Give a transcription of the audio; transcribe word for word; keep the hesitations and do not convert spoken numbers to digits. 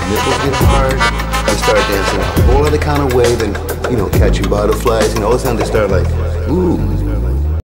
nipples get hard, I start dancing a whole other kind of way than, you know, catching butterflies. You know, all of a sudden they start like, ooh.